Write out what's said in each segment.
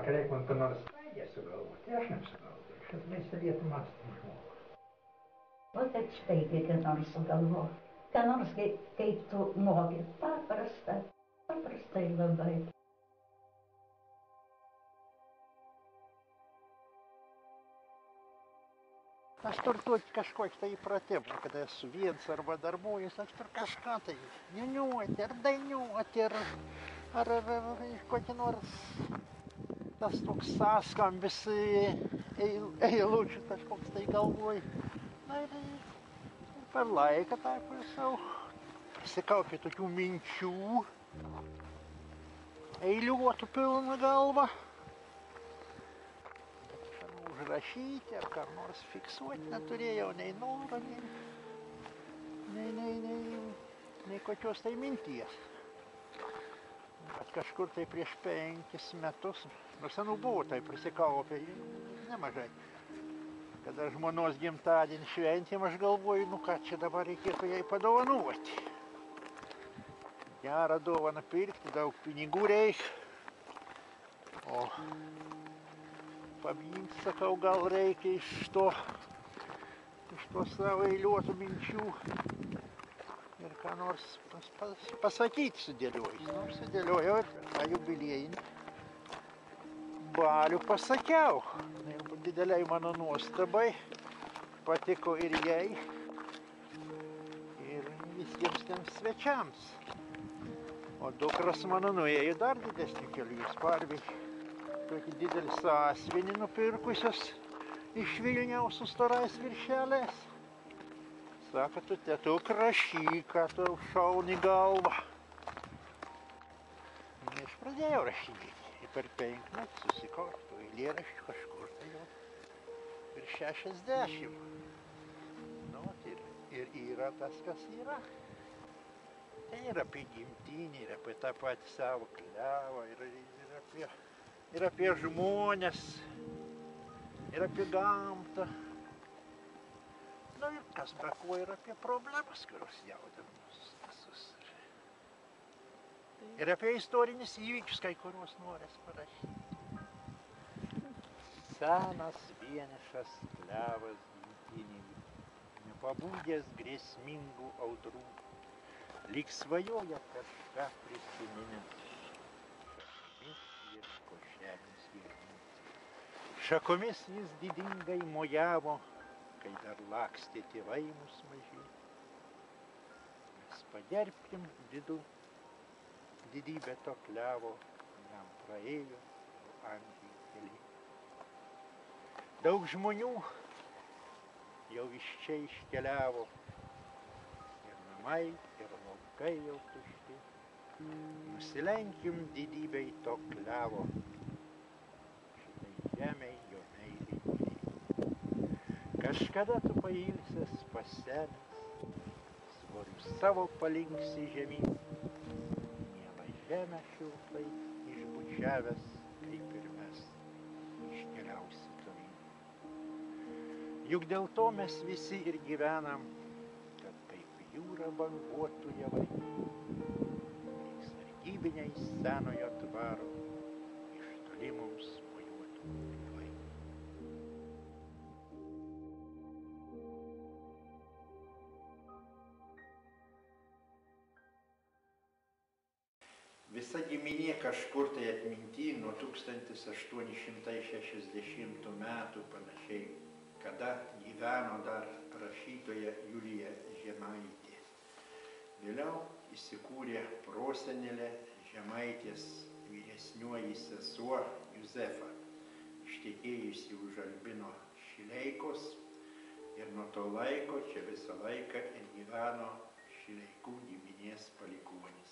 kad reikia man ką nors svaigę sugalvoti, tai aš nesugalvoju. Aš esu savietų mąstymų žmogus. O taip staigiai, ką nors sugalvo. Ką nors, kaip tu moki. Paprastai labai. Aš turiu kažkokį tai įpratimą, kada esu viens arba darbuojuosi, aš turiu kažką tai niūniuoti, ar dainuoti, ar kokį nors tas toks sąskambis eilučių kažkoks tai galvoj. Na ir per laiką taip sau prisikaupė tokių minčių, eiliuotų pilną galvą. Užrašyti ar ką nors fiksuoti neturėjau, nei noro, nei kokios tai minties. Bet kažkur tai prieš 5 metus, nuo senų buvo tai prisikaupę nemažai. Kada žmonos gimtadienį šventėm, aš galvoju, nu ką čia dabar reikėtų jai padovanuoti. Gerą dovaną pirkti, daug pinigų reikia. O pamint, sakau, gal reikia iš to savo eiliuotų minčių ir ką nors pasakyti sudėliojus. Nu, sudėliojau ir tą jubiliejinį balių pasakiau. Ir dideliai mano nuostabai patiko ir jai, ir visiems tiems svečiams. O dukras mano nuėjo dar didesnį kelių, jis parvežė tokį didelį sąsiuvinį nupirkusios iš Vilniaus su storais viršeliais. Sako, tu tėtuk rašyk, ką tu šauni galvą. Aš pradėjau rašyti. Ir per 5 metus susikaupiau eilėraščių kažkur tai jau virš 60. Nu, ir yra tas, kas yra. Tai yra apie gimtinį, ir apie tą patį savo klevą, ir apie žmones, ir apie gamtą. Nu ir kas be ko, ir apie problemas, kurios jaudina mus visus. Ir apie istorinius įvykius, kai kuriuos norės parašyti. Senas vienišas klevas gimtinėje, nepabūdęs grėsmingų audrų, lyg svajoja kažką prisiminęs. Ieško žemės gelmių. Šakomis jis didingai mojavo, kai dar lakstė tėvai mus maži. Mes pagerbkim didybę to klevo, jam praėjo amžiai keli. Daug žmonių jau iš čia iškeliavo, ir namai, ir laukai jau tušti. Nusilenkim didybei to klevo, šitai žemei jo meiliai. Kažkada tu pailsęs pasenęs, svoriu savo palinksi žemyn, mielą žemę šiltai išbučiavęs, kaip ir mes iškeliausi tolyn. Juk dėl to mes visi ir gyvenam, kad kaip jūra banguotų javai. Sargybiniai senojo dvaro iš toli mums mojuotų laivai. Visa giminė kažkur tai atminty nuo 1860 metų panašiai, kada gyveno dar rašytoja Julija Žemaitė. Vėliau įsikūrė prosenelė Žemaitės vyresnioji sesuo Juzefa, ištekėjusi už Albino Šileikos, ir nuo to laiko čia visą laiką ir gyveno Šileikų giminės palikuonis.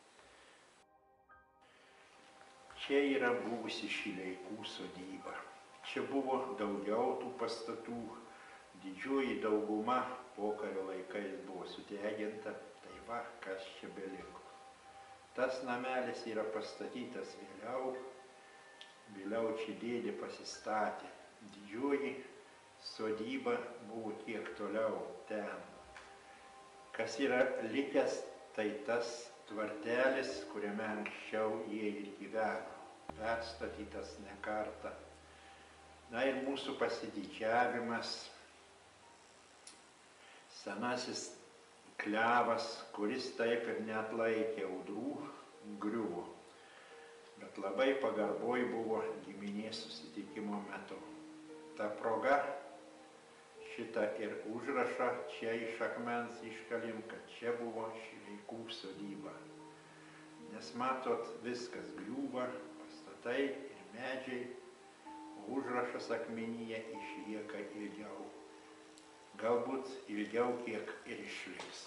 Čia yra buvusi Šileikų sodyba. Čia buvo daugiau tų pastatų, didžioji dauguma pokario laikais buvo sudeginta, tai va, kas čia beliko. Tas namelis yra pastatytas vėliau čia dėdė pasistatė. Didžioji sodyba buvo kiek toliau ten. Kas yra likęs, tai tas tvartelis, kuriame anksčiau jie ir gyveno. perstatytas ne kartą. Na ir mūsų pasididžiavimas, senasis klevas, kuris taip ir neatlaikė audrų, griuvo. Bet labai pagarboj buvo giminės susitikimo metu. Ta proga šitą ir užrašą čia iš akmens iškalim, kad čia buvo Šileikų sodyba. Nes matot, viskas griūva, pastatai ir medžiai, o užrašas akmenyje išlieka ilgiau. Galbūt ilgiau, kiek ir išliks.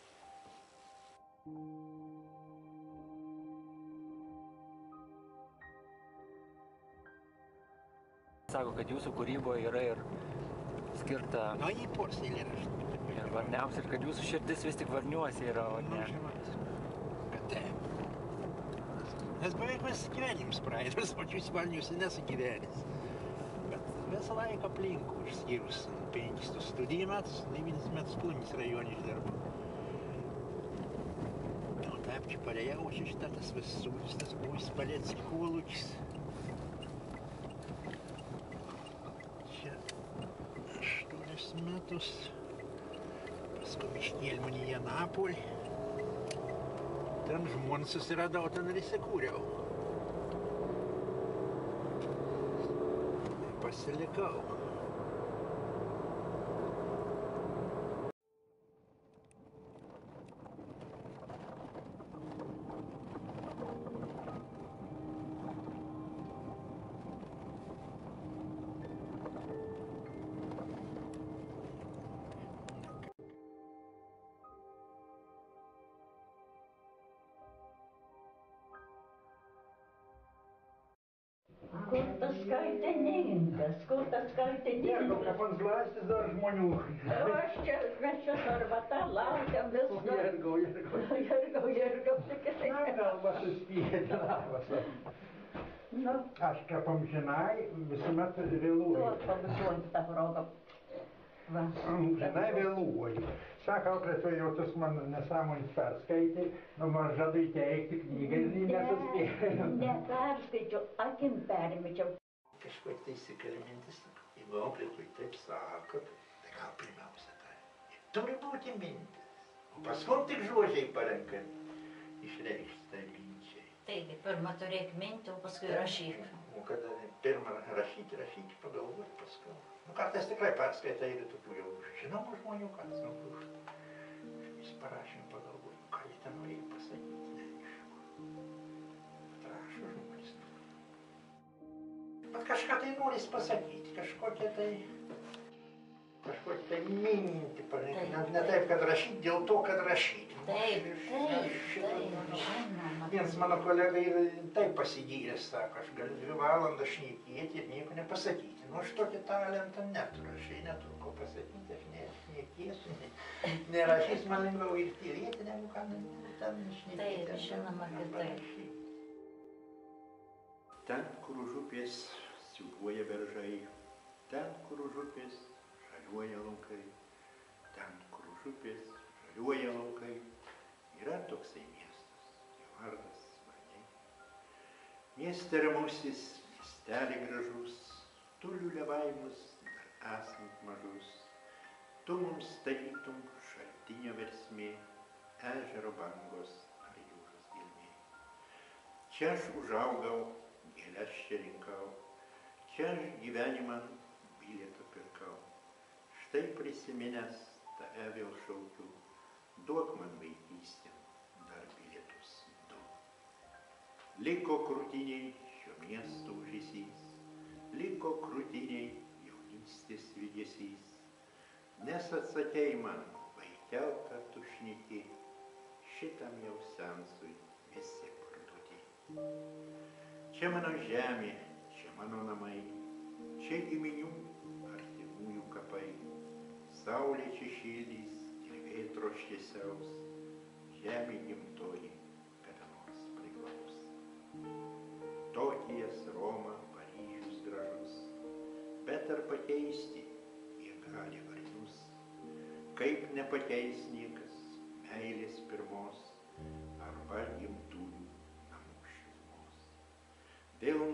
Sako, kad jūsų kūryboje yra ir skirta Nu, į pors eilėraštį. ir varniams, ir kad jūsų širdis vis tik varniuose yra, o Nu, ne. žinot, kad taip. Nes beveik visas gyvenimas praeitas, pačius varnius nesu gyvenęs. Bet visą laiką aplinkų, išskyrus 5 studijų metus, 9 metus Plungės rajone išdirbau. O taip čia parėjau, čia šitą tas visūris, tas buvo Spalecki kolūkis. Čia 8 metus, paskui biškėlį mane į Anapolį. Ten žmoną susiradau, ten ir įsikūriau. Pasilikau. Kur tas kaltininkas, kur tas kaltininkas? Pats glastis dar žmonių. Mes čia arbata laukiam viską. Jergau, Na, kalba suspėti, labas. Nu, Aš kaip amžinai visuomet vėluoju. duot pabučiuot tą progą. Va. Amžinai vėluoju. Sako, auklėtoja, tu man nesąmonės perskaitai, nu man žadai teikti knygą ir nesuspėjau. Neperskaičiau, akim permečiau. Kažkokia tai įsikalimintis, jeigu auklėtojai taip sako, tai gal pirmiausia tai. Turi būti mintis. O paskui tik žodžiai parenkami išreikšti tai minčiai. Taigi, pirmą turėk mintį, o paskui rašyk. O kada pirmą rašyti, pagalvoti paskui. Nu, kartais tikrai perskaitai ir tokių jau žinomų žmonių, kad jis parašym pagalvoti, ką jie ten norėjo pasakyti, neaišku. Bet rašo žmonės. Bet kažką tai noris pasakyti, kažkokią tai mintį parinkti. Ne taip, kad rašyti, dėl to, kad rašyti. Taip, žinoma. Vienas mano kolega ir taip pasigyręs, sako, aš galiu 2 valandas šnekėti ir nieko nepasakyti. Nu, aš tokį talentą neturiu, aš neturiu ko pasakyti, aš nešnekėsiu, nerašys man lengviau ir tylėti, negu ką ten šnekėti. Taip, žinoma, kad taip. Ten, kur už upės siūbuoja beržai, ten, kur už upės žaliuoja laukai, ten, kur už upės žaliuoja laukai, yra toksai miestas, jo vardas Varniai. Mieste ramusis, miestelė gražus, tu liuliavai mus dar esant mažus, tu mums tarytum šaltinio versmė, ežero bangos ar jūros gelmė. Čia aš užaugau, gėles čia rinkau, čia aš gyvenimą bilietą pirkau. Štai prisiminęs tave vėl šaukiu, duok man vaikystėm dar bilietus 2. Liko krūtiniai šio miesto užesys, liko krūtiniai jaunystės ilgesys, nes atsakei man, vaikelka tu šneki, šitam jau sensui visi parduoti. Čia mano žemė, čia mano namai, čia giminių artimųjų kapai, saulė čia šildys ir vėtros šviesiaus, žemė gimtoji kada nors priglaus. Tokijas, Roma, Paryžius gražus, bet ar pakeisti jie gali varnius, kaip nepakeis niekas meilės pirmos arba gimtųjų namų šilumos. Vėl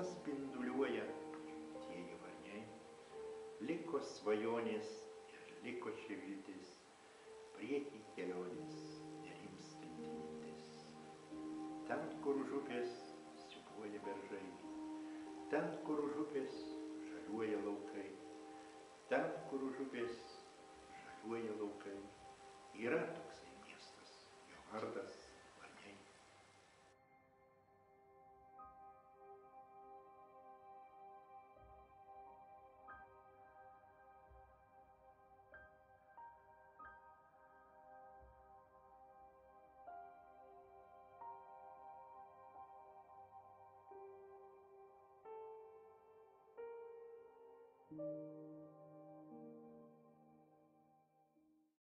šviesą spinduliuoja tieji varniai. Liko svajonės ir liko čia viltis, priekį kelionės nerimstanti mintis. Ten, kur už upės siūbuoja beržai, ten, kur už upės žaliuoja laukai, ten, kur už upės žaliuoja laukai, yra toksai miestas, jo vardas Varniai. Thank you.